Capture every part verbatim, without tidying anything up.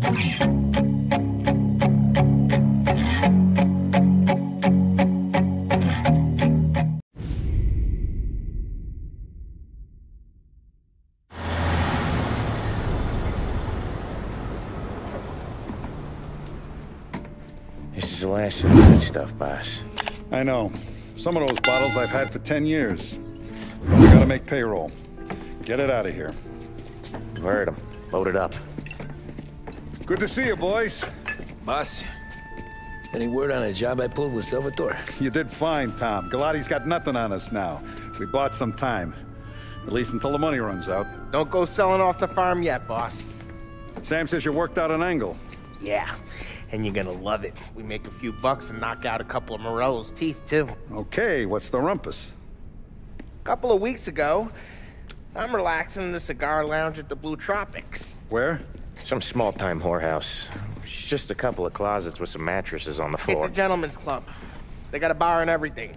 This is the last of the good stuff, boss. I know. Some of those bottles I've had for ten years. We gotta make payroll. Get it out of here. Heard him. Load it up. Good to see you, boys. Boss, any word on a job I pulled with Salvatore? You did fine, Tom. Galati's got nothing on us now. We bought some time. At least until the money runs out. Don't go selling off the farm yet, boss. Sam says you worked out an angle. Yeah, and you're gonna love it. We make a few bucks and knock out a couple of Morello's teeth, too. Okay, what's the rumpus? A couple of weeks ago, I'm relaxing in the cigar lounge at the Blue Tropics. Where? Some small-time whorehouse. It's just a couple of closets with some mattresses on the floor. It's a gentleman's club. They got a bar and everything.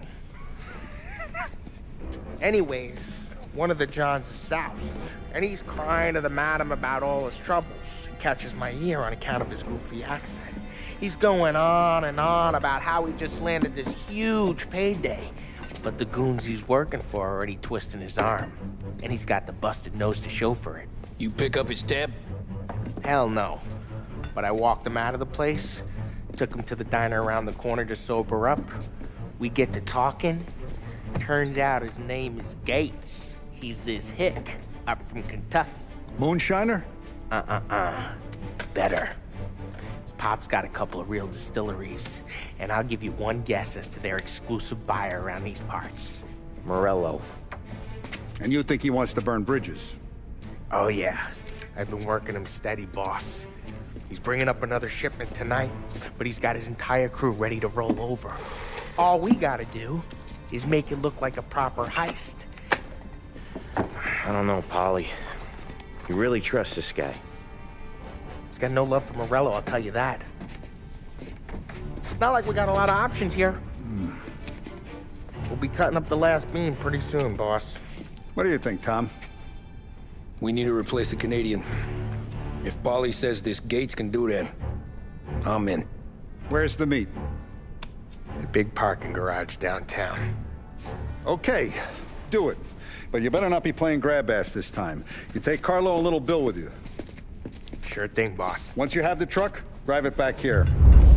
Anyways, one of the Johns is south, and he's crying to the madam about all his troubles. He catches my ear on account of his goofy accent. He's going on and on about how he just landed this huge payday, but the goons he's working for are already twisting his arm, and he's got the busted nose to show for it. You pick up his tab? Hell no. But I walked him out of the place, took him to the diner around the corner to sober up. We get to talking. Turns out his name is Gates. He's this hick up from Kentucky. Moonshiner? Uh-uh-uh. Better. His pop's got a couple of real distilleries, and I'll give you one guess as to their exclusive buyer around these parts. Morello. And you think he wants to burn bridges? Oh, yeah. I've been working him steady, boss. He's bringing up another shipment tonight, but he's got his entire crew ready to roll over. All we gotta do is make it look like a proper heist. I don't know, Polly. You really trust this guy? He's got no love for Morello, I'll tell you that. It's not like we got a lot of options here. Mm. We'll be cutting up the last beam pretty soon, boss. What do you think, Tom? We need to replace the Canadian. If Polly says this Gates can do that, I'm in. Where's the meet? The big parking garage downtown. Okay, do it. But you better not be playing grab ass this time. You take Carlo and Little Bill with you. Sure thing, boss. Once you have the truck, drive it back here.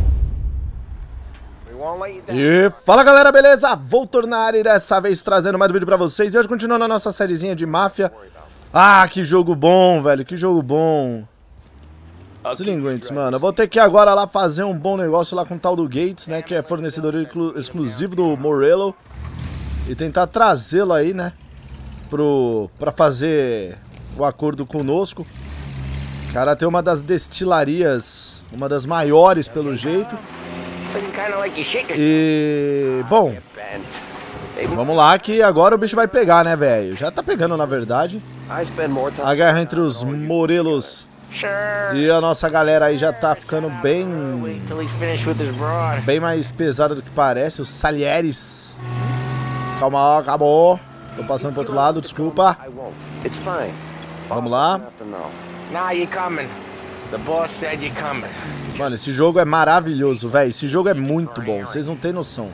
We won't let you down. E fala galera, beleza? Vou tornar e dessa vez trazendo mais um vídeo pra vocês. E hoje continuando a nossa sériezinha de máfia. Ah, que jogo bom, velho, que jogo bom. Delinquentes, mano, eu vou ter que agora lá fazer um bom negócio lá com o tal do Gates, né, que é fornecedor exclusivo do Morello. E tentar trazê-lo aí, né, pro, pra fazer o acordo conosco. O cara tem uma das destilarias, uma das maiores pelo jeito. E, bom, vamos lá que agora o bicho vai pegar, né, velho? Já tá pegando, na verdade. A guerra entre os Morellos e a nossa galera aí já tá ficando bem... Bem mais pesada do que parece. Os Salieres. Calma, acabou. Tô passando pro outro lado, desculpa. Vamos lá. Mano, esse jogo é maravilhoso, velho. Esse jogo é muito bom. Vocês não têm noção.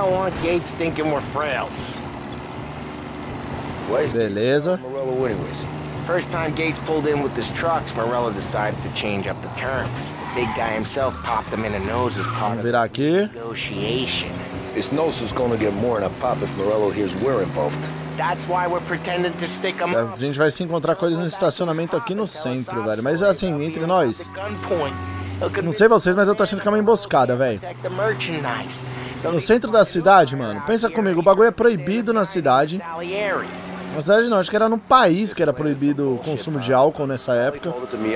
Beleza. First time Gates pulled in with his trucks, Morello decided to change up the terms. The big guy himself popped him in the nose as part of the negotiation. His nose is gonna get more than a pop if Morello hears we're involved. That's why we're pretending to stick him. A gente vai se encontrar com eles no estacionamento aqui no centro, velho. Mas assim, entre nós. Não sei vocês, mas eu tô achando que é uma emboscada, velho. No centro da cidade, mano. Pensa comigo, o bagulho é proibido na cidade. Na cidade não, acho que era no país que era proibido o consumo de álcool nessa época.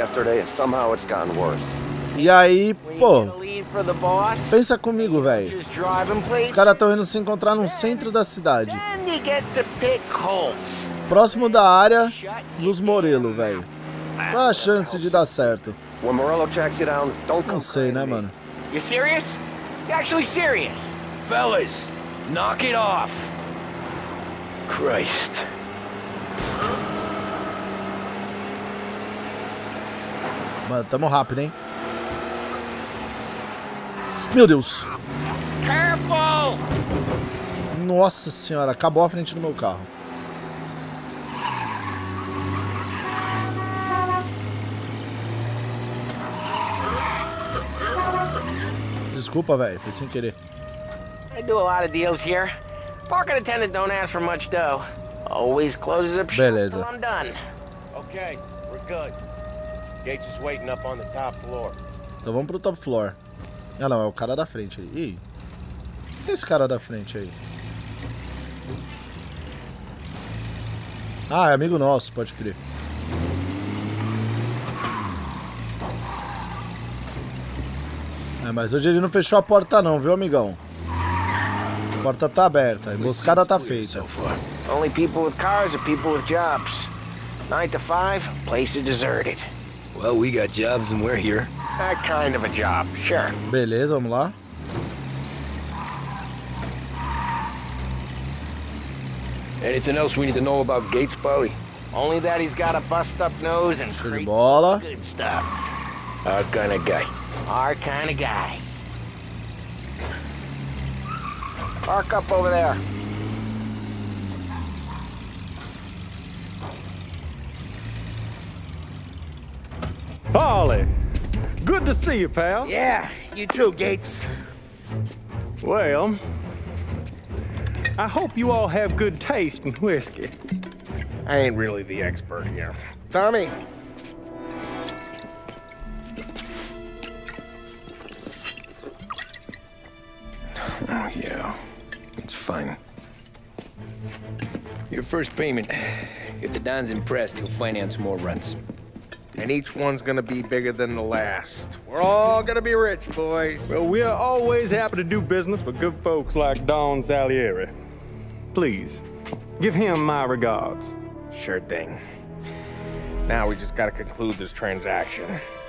E aí, pô, pensa comigo, velho. Os caras estão indo se encontrar no centro da cidade. Próximo da área dos Morello, velho. Qual a chance de dar certo? Não sei, né, mano? You serious? You actually serious? Fellas, knock it off. Christ. Mano, tamo rápido, hein? Meu Deus. Careful! Nossa senhora, acabou a frente do meu carro. Desculpa, velho, foi sem querer. I do a lot of deals here. Parking attendant don't ask for much dough. Always closes up shop Beleza. till I'm done. Okay, we're good. Gates is waiting up on the top floor. Então vamos pro top floor. Ah não, é o cara da frente aí. Ih, quem é esse cara da frente aí? Ah, é amigo nosso, pode crer. É, mas hoje ele não fechou a porta não, viu, amigão? A porta tá aberta, a emboscada tá feita. Only people with cars are people with jobs. Nine to five, place is deserted. Well, we got jobs and we're here. That kind of a job, sure. Beleza, vamos lá. Anything else we need to know about Gates, Polly? Only that he's got a bust-up nose and Show de crates bola. of good stuff. Our kind of guy. Our kind of guy. Park up over there. Polly, good to see you, pal. Yeah, you too, Gates. Well, I hope you all have good taste in whiskey. I ain't really the expert here. Tommy. Oh, yeah. It's fine. Your first payment. If the Don's impressed, he'll finance more runs. And each one's gonna be bigger than the last. We're all gonna be rich, boys. Well, we're always happy to do business with good folks like Don Salieri. Please, give him my regards. Sure thing. Now we just gotta conclude this transaction.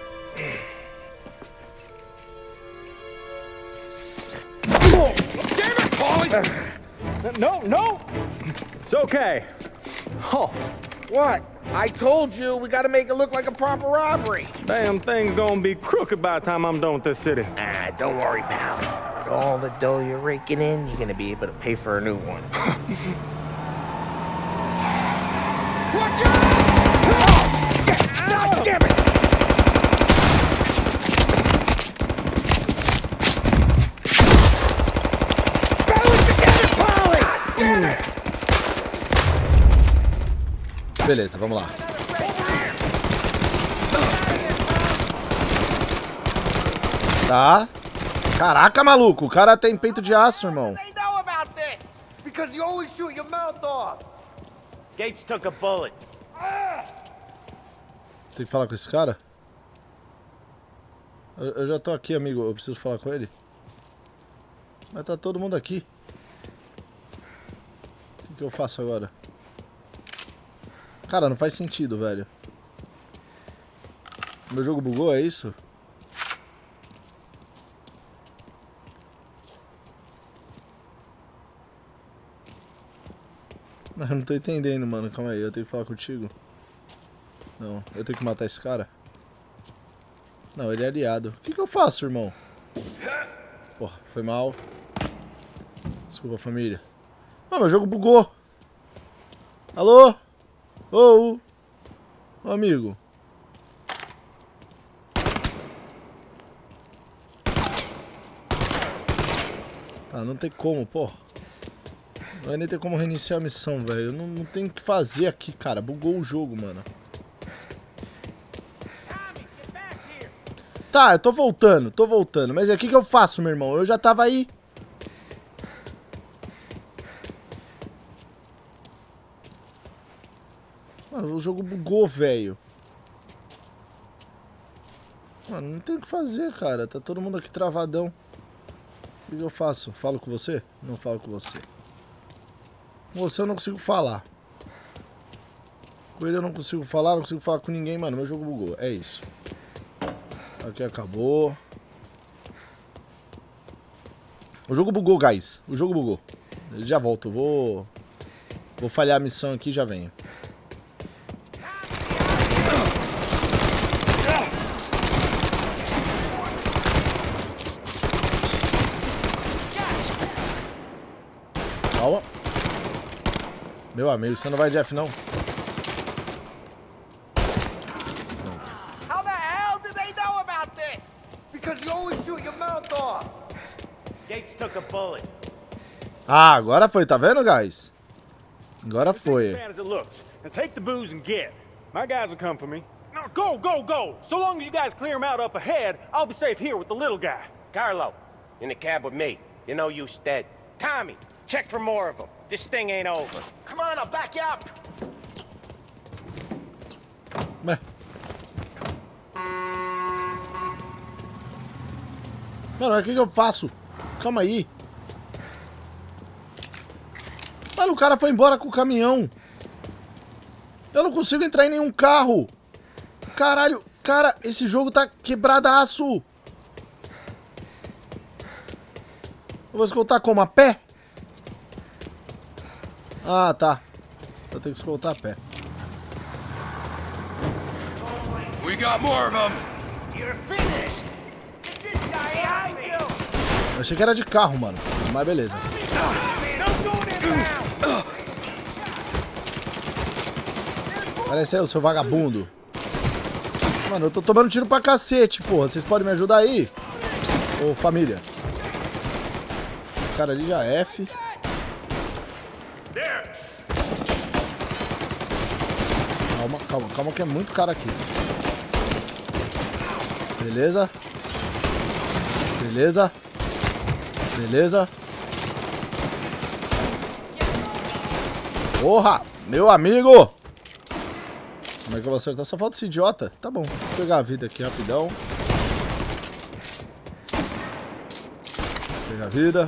Damn it, Polly! No, no! It's okay. Oh, What? I told you, we gotta make it look like a proper robbery. damn thing's gonna be crooked by the time I'm done with this city. Ah, don't worry, pal. With all the dough you're raking in, you're gonna be able to pay for a new one. Watch out! God damn it! Balance together, Polly! God damn it! Beleza, vamos lá. Tá. Caraca, maluco. O cara tem peito de aço, irmão. They know about this because you always shoot your mouth off. Gates took a bullet. Tem que falar com esse cara? Eu, eu já tô aqui, amigo. Eu preciso falar com ele. Mas tá todo mundo aqui. O que, que eu faço agora? Cara, não faz sentido, velho. Meu jogo bugou, é isso? Mas eu não tô entendendo, mano. Calma aí, eu tenho que falar contigo. Não, eu tenho que matar esse cara? Não, ele é aliado. O que que eu faço, irmão? Porra, foi mal. Desculpa, família. Ah, meu jogo bugou. Alô? Ô, ô, amigo. Tá, não tem como, pô. Não vai nem ter como reiniciar a missão, velho. Não, não tem o que fazer aqui, cara. Bugou o jogo, mano. Tá, eu tô voltando, tô voltando. Mas o que que eu faço, meu irmão? Eu já tava aí. Mano, o jogo bugou, velho. Mano, não tem o que fazer, cara. Tá todo mundo aqui travadão. O que que eu faço? Falo com você? Não falo com você. Com você eu não consigo falar. Com ele eu não consigo falar, não consigo falar com ninguém, mano. Meu jogo bugou, é isso. Aqui acabou. O jogo bugou, guys. O jogo bugou. Eu já volto, eu vou... Vou falhar a missão aqui e já venho. Meu amigo, você não vai de F, não? How the hell did they know about this? Because you always shoot your mouth off. Gates took a bullet. Ah, agora foi, tá vendo, guys? Agora foi. As bad as it looks. Now take the booze and get. My guys will come for me. Now go, go, go! So long as you guys clear him out up ahead, I'll be safe here with the little guy. Carlo, in the cab with me. You know you dead. Tommy, check for more of them. This thing ain't over. Come on, I'll back you up. Ué. Mano, o que que eu faço? Calma aí. Mano, o cara foi embora com o caminhão. Eu não consigo entrar em nenhum carro. Caralho, cara, esse jogo tá quebradaço. Eu vou escoltar como? A pé? Ah, tá. Eu tenho que escoltar a pé. We got more of them. You're finished. Get this guy behind me. Eu achei que era de carro, mano. Mas beleza. Parece aí, o seu vagabundo. Mano, eu tô tomando tiro pra cacete, porra. Vocês podem me ajudar aí? Ô, família. O cara ali já é F. Calma, calma, calma que é muito cara aqui. Beleza. Beleza. Beleza. Porra, meu amigo. Como é que eu vou acertar? Só falta esse idiota. Tá bom, vou pegar a vida aqui rapidão. Pegar a vida.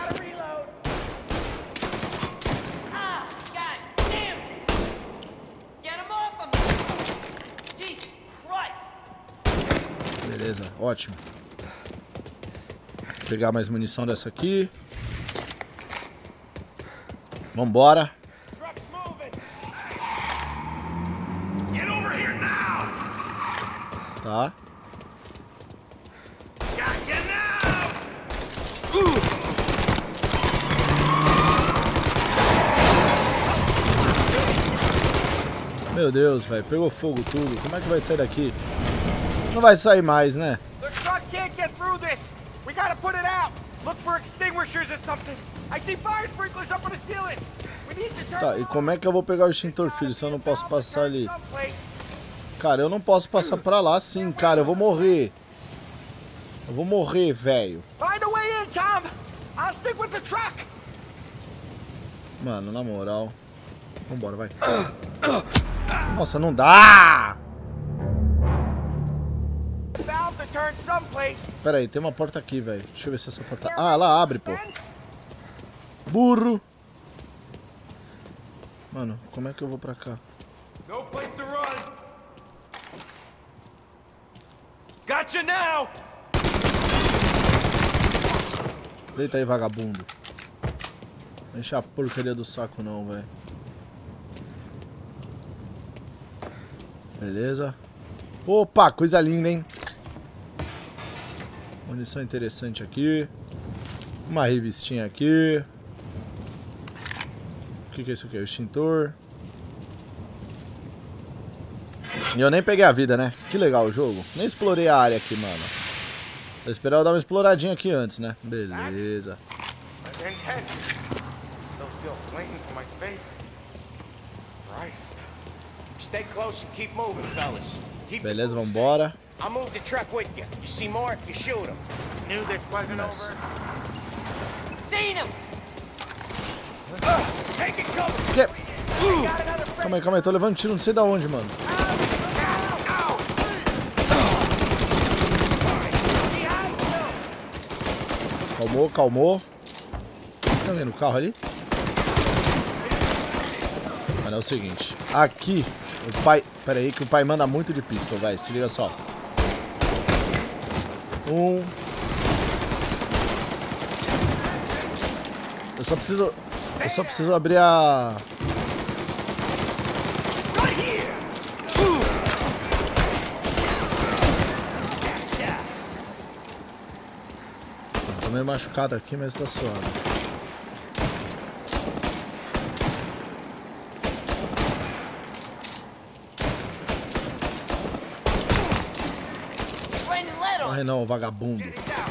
Beleza, ótimo. Vou pegar mais munição dessa aqui. Vambora. Tá. Meu Deus, velho. Pegou fogo tudo. Como é que vai sair daqui? Não vai sair mais, né? Tá, e como é que eu vou pegar o extintor, filho, se eu não posso passar ali? Cara, eu não posso passar pra lá sim, cara. Eu vou morrer. Eu vou morrer, velho. Mano, na moral. Vambora, vai. Nossa, não dá! Pera aí, tem uma porta aqui, velho. Deixa eu ver se essa porta... Ah, ela abre, pô. Burro. Mano, como é que eu vou pra cá? No place to run. Gotcha now. Deita aí, vagabundo. Não enche a porcaria do saco não, velho. Beleza. Opa, coisa linda, hein? Munição interessante aqui. Uma revistinha aqui. O que que é isso aqui? O extintor. E eu nem peguei a vida, né? Que legal o jogo. Nem explorei a área aqui, mano. Vou esperar eu dar uma exploradinha aqui antes, né? Beleza. Beleza, vambora. Nossa. Que? Calma aí, calma aí, tô levando tiro não sei da onde, mano. Calmou, calmou. Tá vendo o carro ali? Mano, é o seguinte. Aqui, o pai... Pera aí que o pai manda muito de pistol, velho. Se liga só. Um... Eu só preciso... Eu só preciso abrir a... Tô meio machucado aqui, mas tá suave. Ai não, vagabundo.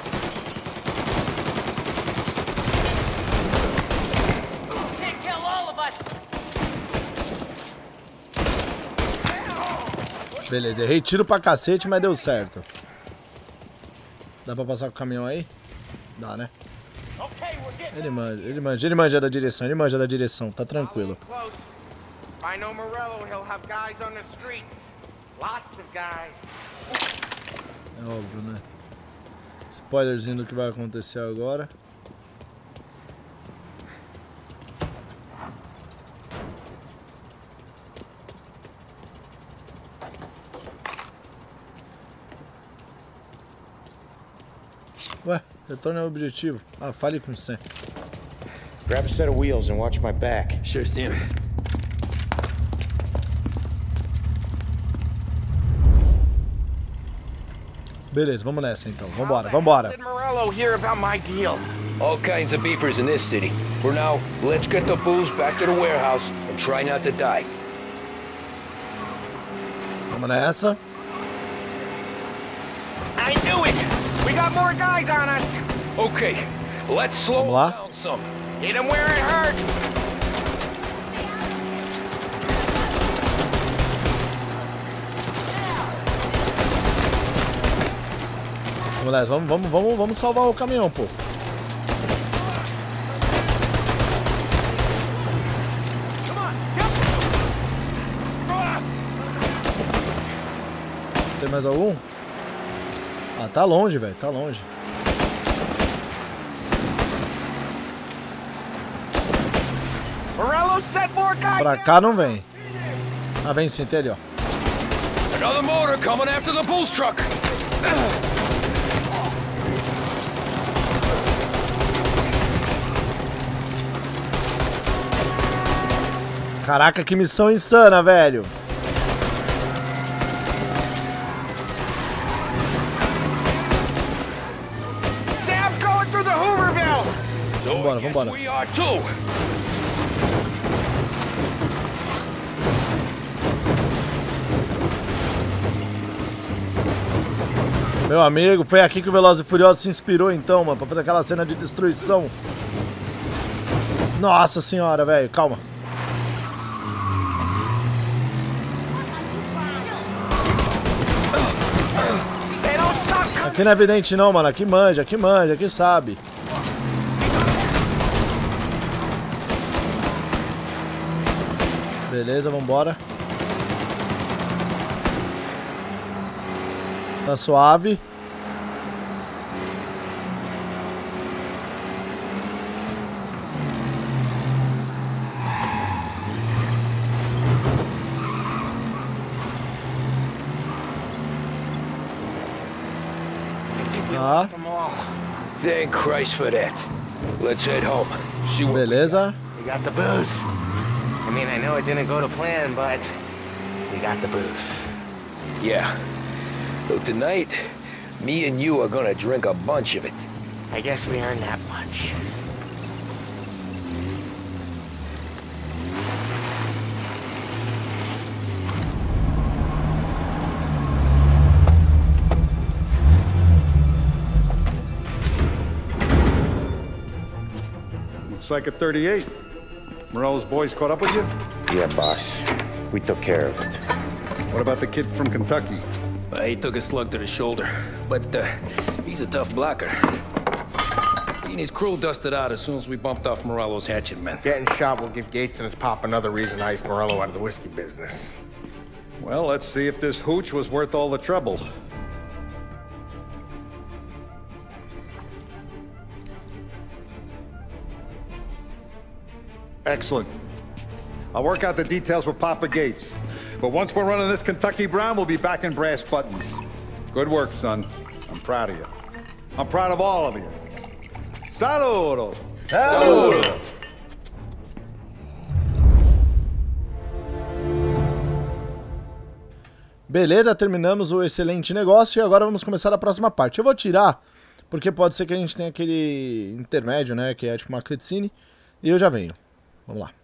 Beleza, errei tiro pra cacete, mas deu certo. Dá pra passar com o caminhão aí? Dá, né? Ele manja, ele manja, ele manja da direção, ele manja da direção, tá tranquilo. I know Morello, he'll have guys on the streets. Lots of guys. É óbvio, né? Spoilerzinho do que vai acontecer agora. Ué, retorne ao objetivo. Ah, fale com o Sam. Grab a set of wheels and watch my back. Sure, Sam. Beleza, vamos nessa então. Vambora, vambora. Did Morello hear about my deal? All kinds of beefers in this city. For now, let's get the booze back to the warehouse and try not to die. Vamos nessa. I knew it! We got more guys on us! Okay, let's slow Vamos lá. down some. Hit him where it hurts! Vamos nessa, vamos, vamos, vamos, vamos salvar o caminhão, pô. Tem mais algum? Ah, tá longe, velho, tá longe. Morello sent more guys! Pra cá não vem. Ah, vem sim, tem ali, ó. Another motor coming after the booze truck. Caraca, que missão insana, velho. Sam's going through the Hooverville! Vambora, vambora. We are too. Meu amigo, foi aqui que o Velozes e Furiosos se inspirou então, mano, pra fazer aquela cena de destruição. Nossa senhora, velho, calma. Aqui não é evidente não, mano, aqui manja, aqui manja, aqui sabe. Beleza, vambora. Tá suave. Tá. Thank Christ for that. Let's head home. See what Beleza. We got the booze. I mean, I know it didn't go to plan, but we got the booze. Yeah. So tonight, me and you are gonna drink a bunch of it. I guess we earned that much. Looks like a thirty-eight. Morello's boys caught up with you? Yeah, boss. We took care of it. What about the kid from Kentucky? Uh, he took a slug to the shoulder, but uh, he's a tough blocker. He and his crew dusted out as soon as we bumped off Morello's hatchet men. Getting shot will give Gates and his pop another reason to ice Morello out of the whiskey business. Well, let's see if this hooch was worth all the trouble. Excellent. I'll work out the details with Papa Gates. But once we're running this Kentucky Brown, we'll be back in brass buttons. Good work, son. I'm proud of you. I'm proud of all of you. Saludo! Saludo! Beleza, terminamos o excelente negócio e agora vamos começar a próxima parte. Eu vou tirar, porque pode ser que a gente tenha aquele intermédio, né, que é tipo uma cutscene, e eu já venho. Vamos lá.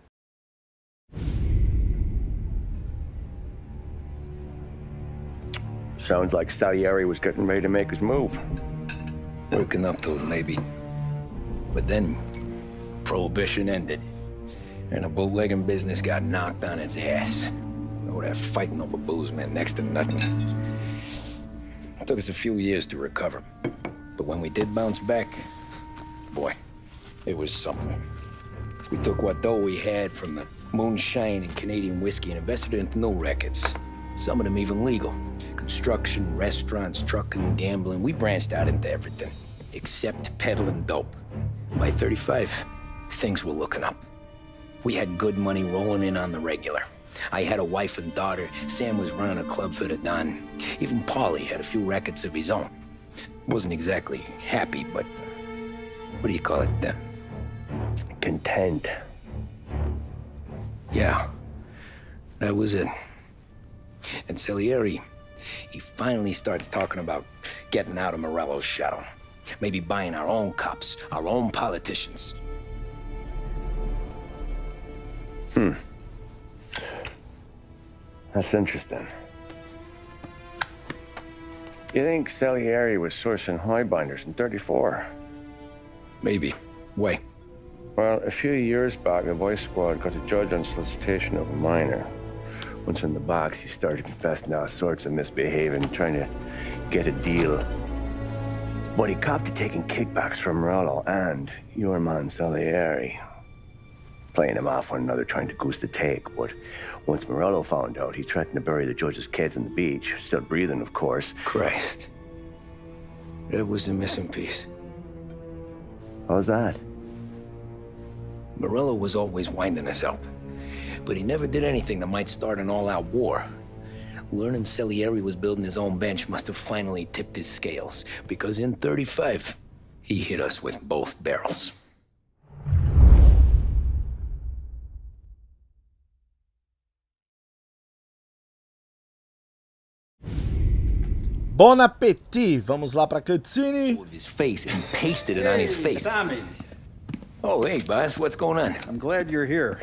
Sounds like Salieri was getting ready to make his move. Working up to it, maybe. But then, Prohibition ended, and the bootlegging business got knocked on its ass. Oh, that fighting over booze meant next to nothing. It took us a few years to recover. But when we did bounce back, boy, it was something. We took what dough we had from the moonshine and Canadian whiskey and invested it into new rackets. Some of them even legal. Construction, restaurants, trucking, gambling. We branched out into everything, except peddling dope. And by thirty-five, things were looking up. We had good money rolling in on the regular. I had a wife and daughter. Sam was running a club for the Don. Even Paulie had a few rackets of his own. He wasn't exactly happy, but what do you call it then? Content. Yeah, that was it. And Salieri, he finally starts talking about getting out of Morello's shadow. Maybe buying our own cops, our own politicians. Hmm. That's interesting. You think Salieri was sourcing highbinders in thirty-four? Maybe. Why? Well, a few years back, the Vice Squad got a judge on solicitation of a minor. Once in the box, he started confessing all sorts of misbehaving, trying to get a deal. But he copped to taking kickbacks from Morello and your man Salieri. Playing him off one another, trying to goose the take. But once Morello found out, he threatened to bury the judge's kids on the beach. Still breathing, of course. Christ. That was the missing piece. How's that? Morello was always winding us up. But he never did anything that might start an all-out war. Learning Salieri was building his own bench must have finally tipped his scales. Because in thirty-five, he hit us with both barrels. Bon appétit! Vamos lá pra cutscene. His face and pasted it on his face. Tommy. Oh, hey, boss, what's going on? I'm glad you're here.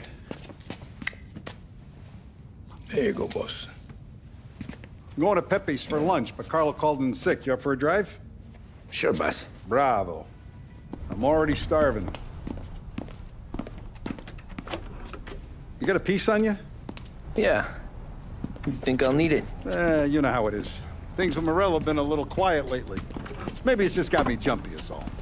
There you go, boss. I'm going to Pepe's for lunch, but Carlo called in sick. You up for a drive? Sure, boss. Bravo. I'm already starving. You got a piece on you? Yeah. You think I'll need it? Eh, you know how it is. Things with Morello have been a little quiet lately. Maybe it's just got me jumpy, is all.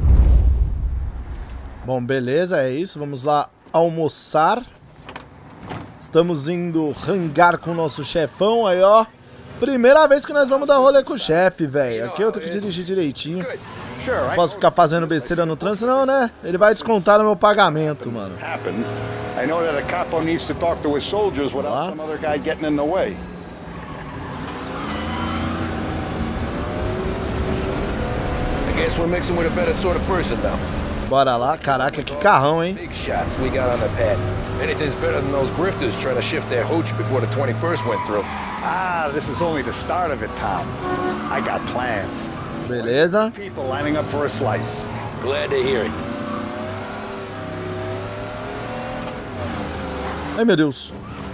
Bom, beleza, é isso. Vamos lá almoçar. Estamos indo rangar com o nosso chefão aí, ó. Primeira vez que nós vamos dar rolê com o chefe, velho. Aqui eu tenho que dirigir direitinho. Não posso ficar fazendo besteira no trânsito, não, né? Ele vai descontar no meu pagamento, mano. I know that a capo needs to talk to his soldiers without some other guy getting in the way. I guess we're mixing with a better sort of person now. Bora lá. Caraca, que carrão, hein? Big shots we got on the pad. Anything's better than those grifters trying to shift their hooch before the twenty-first went through. Ah, this is only the start of it, Tom. I got plans. Beleza. People lining up for a slice. Glad to hear it. Ai, meu Deus.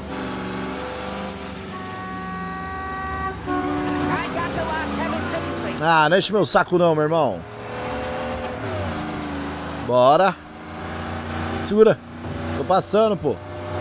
Ah, não enche meu saco não, meu irmão. Bora. Segura. Tô passando, pô.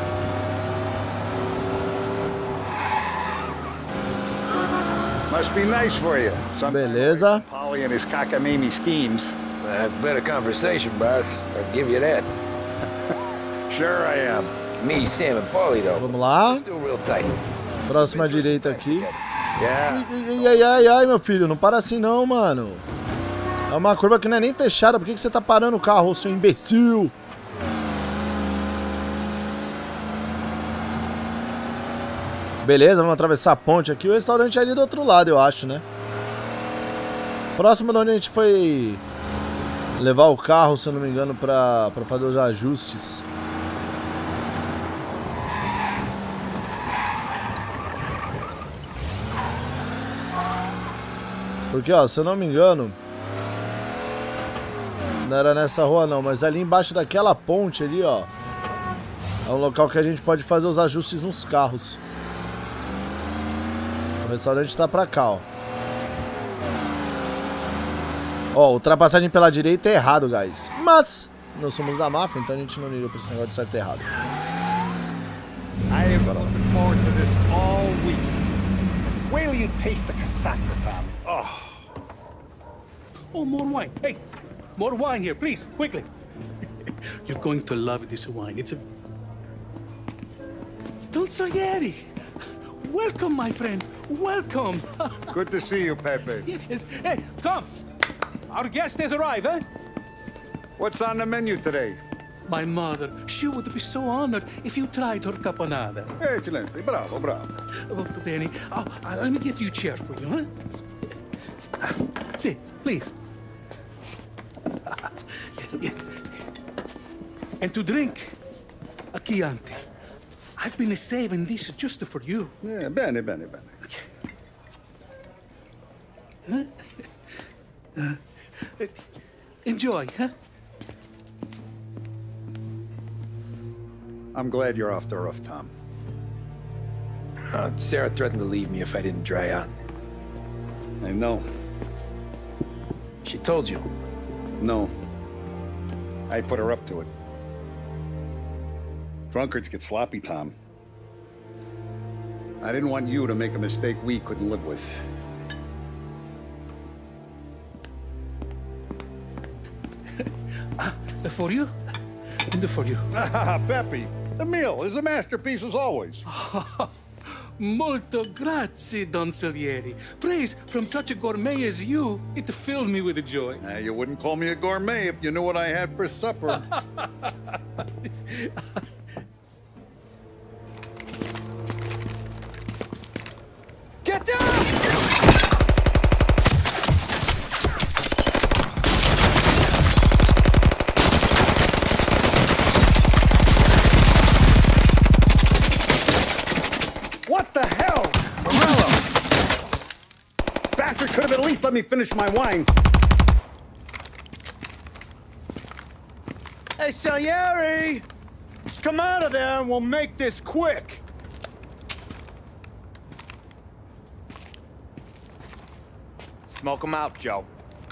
Must be nice for you. Beleza. Polly and his cockamamie schemes. That's better conversation, boss. I'll give you that. Sure I am. Me, Sam, and Paulie, though. Vamos lá. Still real tight. Próxima direita aqui. Yeah. Ai, ai, ai, ai, meu filho. Não para assim não, mano. É uma curva que não é nem fechada. Por que que você tá parando o carro, seu imbecil? Beleza, vamos atravessar a ponte aqui. O restaurante é ali do outro lado, eu acho, né? Próximo de onde a gente foi levar o carro, se eu não me engano, pra, pra fazer os ajustes. Porque, ó, se eu não me engano, não era nessa rua não, mas ali embaixo daquela ponte ali, ó, é um local que a gente pode fazer os ajustes nos carros. O restaurante tá pra cá, ó. Ó, ultrapassagem pela direita é errado, guys. Mas nós somos da máfia, então a gente não liga pra esse negócio de certo e errado. I have been looking forward to this all week. Wait till you taste the casaca, Tom. Oh. Oh, more wine. Hey, more wine here, please, quickly. You're going to love this wine. It's a... Don Salieri. Welcome, my friend. Welcome. Good to see you, Pepe. Yes. Hey, come. Our guest has arrived, eh? What's on the menu today? My mother, she would be so honored if you tried her caponata. Excelente, bravo, bravo. Molto bene. Oh, uh, let me get you a chair for you, huh? Sit, please. And to drink, a Chianti. I've been saving this just for you. Yeah, bene, bene, bene. Huh? Uh, enjoy, huh? I'm glad you're off the roof, Tom. Uh, Sarah threatened to leave me if I didn't dry out. I know. She told you? No. I put her up to it. Drunkards get sloppy, Tom. I didn't want you to make a mistake we couldn't live with. uh, for you? And for you. Ah, Pepe, the meal is a masterpiece as always. Molto grazie, Don Salieri. Praise from such a gourmet as you, it filled me with joy. Uh, you wouldn't call me a gourmet if you knew what I had for supper. Get down! What the hell? Morello! Bastard could have at least let me finish my wine. Hey, Salieri! Come out of there and we'll make this quick. Smoke him out, Joe.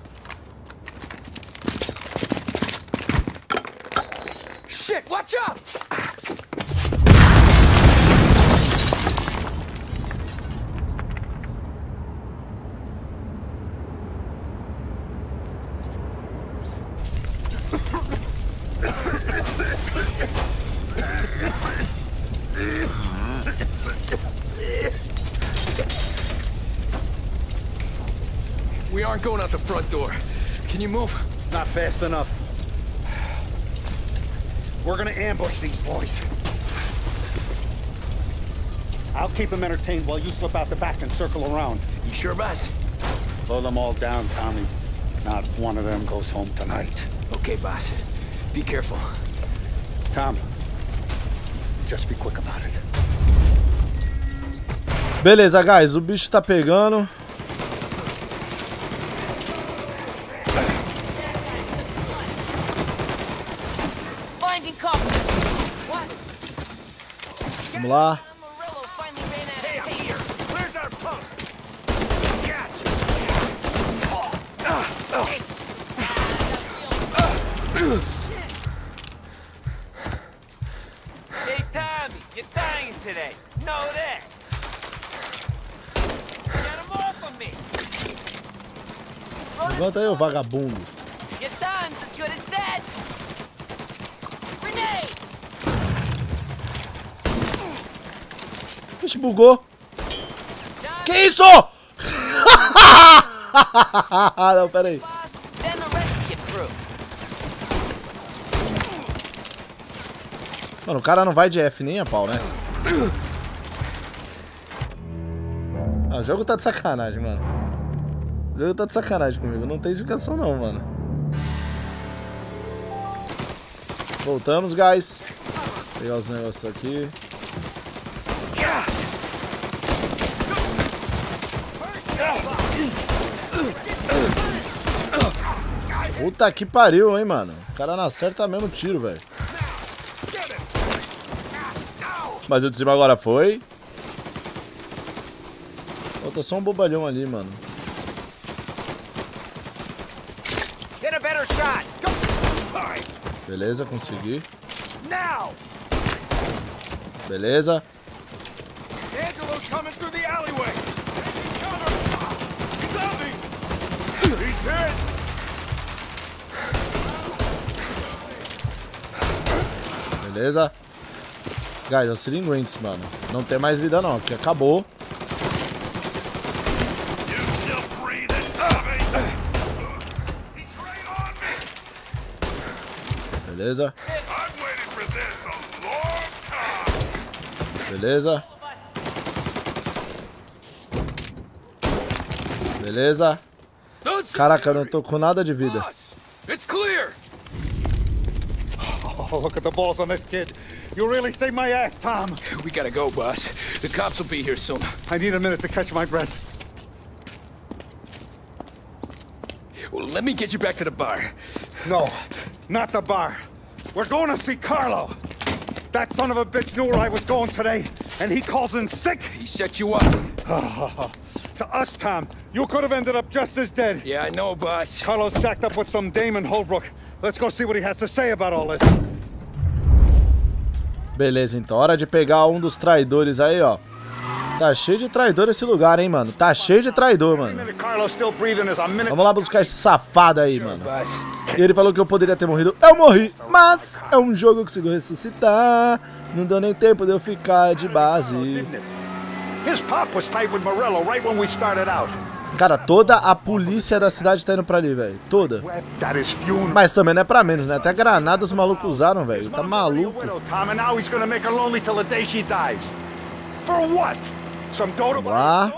Shit, watch out! We aren't going out the front door. Can you move? Not fast enough. We're gonna ambush these boys. I'll keep them entertained while you slip out the back and circle around. You sure, boss? Blow them all down, Tommy. Not one of them goes home tonight. Okay, boss. Be careful. Tom, just be quick about it. Beleza, guys. O bicho tá pegando. Vamos lá. Hey, Tommy, you're dying today. Know that. Get him off of me. Levanta aí, ô vagabundo. Your time's as good as dead. Grenade! Ixi, bugou. Que isso? Não, pera aí. Mano, o cara não vai de F nem a pau, né? Ah, o jogo tá de sacanagem, mano. O jogo tá de sacanagem comigo. Não tem explicação não, mano. Voltamos, guys. Vou pegar os negócios aqui. Puta que pariu, hein, mano. O cara não acerta mesmo tiro, velho. Mas o de cima agora foi. Falta só um bobalhão ali, mano. Get a better shot. Go. Beleza, consegui. Now. Beleza. Angelo's coming through the alleyway. Taking cover. He's on me. He's hit. Beleza. Guys, auxiliem Grants, mano. Não tem mais vida não, que acabou. Beleza. Beleza. Beleza. Caraca, eu não tô com nada de vida. It's clear. Oh, look at the balls on this kid. You really saved my ass, Tom. We gotta go, boss. The cops will be here soon. I need a minute to catch my breath. Well, let me get you back to the bar. No, not the bar. We're going to see Carlo. That son of a bitch knew where I was going today, and he calls in sick. He set you up. To us, Tom, you could have ended up just as dead. Yeah, I know, boss. Carlo's jacked up with some dame in Holbrook. Let's go see what he has to say about all this. Beleza, então. Hora de pegar um dos traidores aí, ó. Tá cheio de traidor esse lugar, hein, mano. Tá cheio de traidor, mano. Vamos lá buscar esse safado aí, mano. E ele falou que eu poderia ter morrido. Eu morri, mas é um jogo que eu consigo ressuscitar. Não deu nem tempo de eu ficar de base. Cara, toda a polícia da cidade tá indo pra ali, velho. Toda. Mas também não é pra menos, né? Até granada os malucos usaram, velho. Tá maluco. Vamos lá.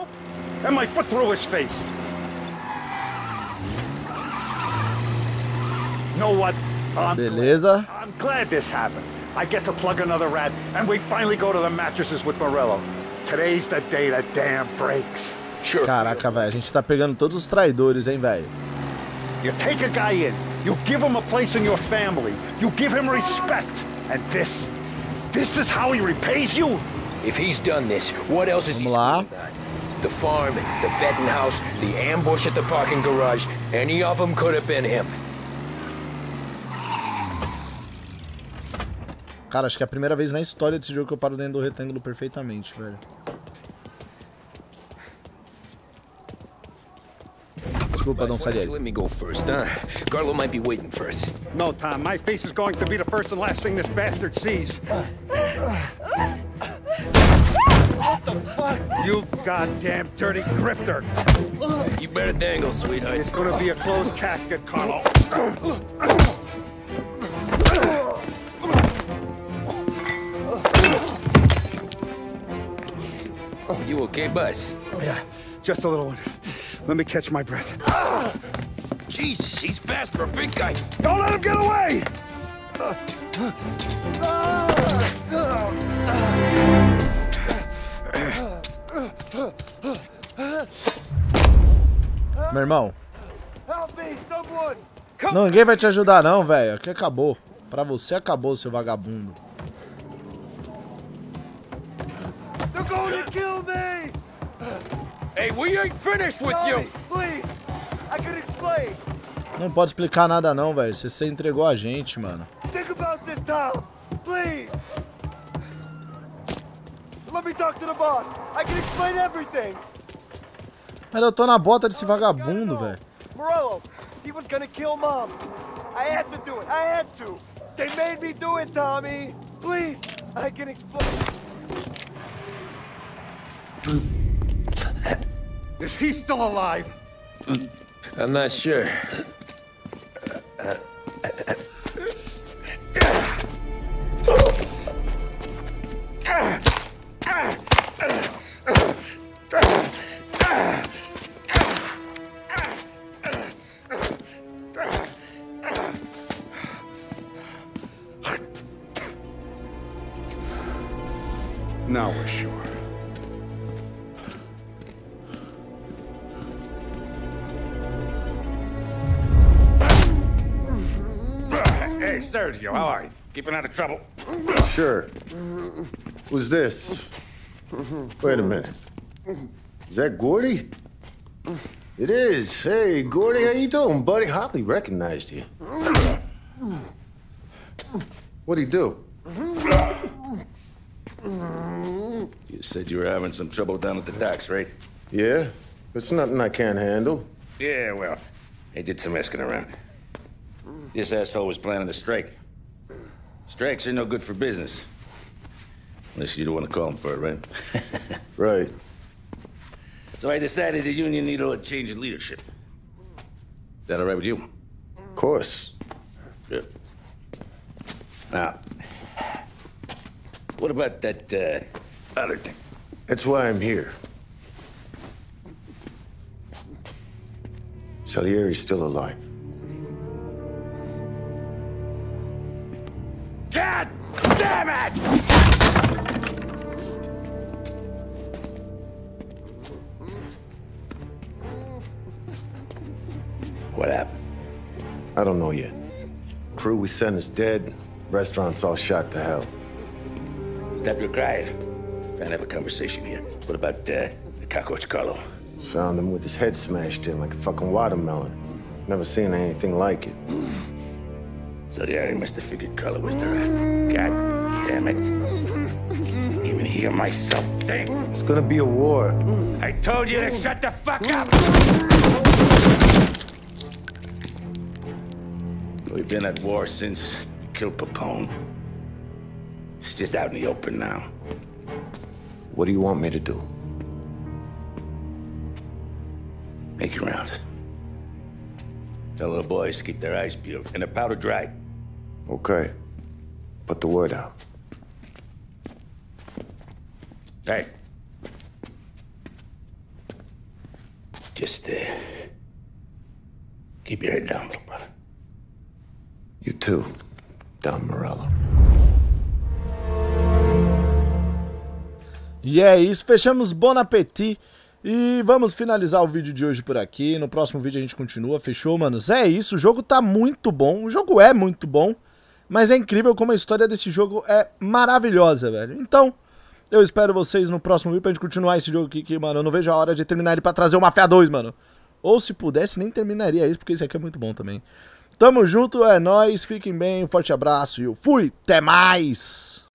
Beleza. I'm glad this happened. I get to plug another rat, and we finally go to the mattresses with Morello. Today's the day the dam breaks. Caraca, velho, a gente tá pegando todos os traidores, hein, velho. You take a guy in, you give him a place in your family, you give him respect, and this, this is how he repays you? If he's done this, what else is he Vamos lá. The farm, the betting house, the ambush at the parking garage, any of them could have been him. Cara, acho que é a primeira vez na história desse jogo que eu paro dentro do retângulo perfeitamente, velho. Desculpa, Dom Salieri. Let me go first, huh? Carlo might be waiting for us. No, Tom, my face is going to be the first and last thing this bastard sees. What the fuck? You goddamn dirty grifter. You better dangle, sweetheart. It's gonna be a closed casket, Carlo. You okay, Buzz? Yeah, just a little one. Let me catch my breath. Jesus, he's fast for a big guy. Don't let him get away! Meu irmão. Não, ninguém vai te ajudar não, velho. Aqui acabou. Pra você acabou, seu vagabundo. They're going to kill me! Hey, we ain't finished with you. Please, I can explain. Não pode explicar nada não, velho. Você, você entregou a gente, mano. Think about this, Tom. Please. Let me talk to the boss. I can explain everything. Mas eu tô na bota desse vagabundo, velho. Morello, he was gonna kill Mom. I had to do it. I had to. They made me do it, Tommy. Please, I can explain. Is he still alive? I'm not sure. Now we're sure. Hey, Sergio, how are you? Keeping out of trouble? Sure. Who's this? Wait a minute. Is that Gordy? It is. Hey, Gordy, how you doing, buddy? Hardly recognized you. What'd he do? You said you were having some trouble down at the docks, right? Yeah, it's nothing I can't handle. Yeah, well, I did some asking around. This asshole was planning a strike. Strikes are no good for business. Unless you don't want to call him for it, right? Right. So I decided the union needed a change in leadership. Is that all right with you? Of course. Good. Now, what about that, uh, other thing? That's why I'm here. Salieri's still alive. God damn it! What happened? I don't know yet. Crew we sent is dead. Restaurant's all shot to hell. Stop your crying. Trying to have a conversation here. What about, uh, the cockroach Carlo? Found him with his head smashed in like a fucking watermelon. Never seen anything like it. So the Ari must have figured Carlo was the rat. God damn it. Even hear myself think. It's gonna be a war. I told you to shut the fuck up! We've been at war since we killed Papone. It's just out in the open now. What do you want me to do? Make your rounds. Tell the boys to keep their eyes peeled and their powder dry. Okay. Put the word out. Hey. Just, uh... keep your head down, little brother. You too, Don Morello. E é isso, fechamos Bon Appetit. E vamos finalizar o vídeo de hoje por aqui. No próximo vídeo a gente continua, fechou, manos? É isso, o jogo tá muito bom. O jogo é muito bom, mas é incrível como a história desse jogo é maravilhosa, velho. Então, eu espero vocês no próximo vídeo pra gente continuar esse jogo aqui, que, mano, eu não vejo a hora de terminar ele pra trazer o Mafia dois, mano. Ou se pudesse, nem terminaria isso, porque esse aqui é muito bom também. Tamo junto, é nóis, fiquem bem, um forte abraço e eu fui, até mais!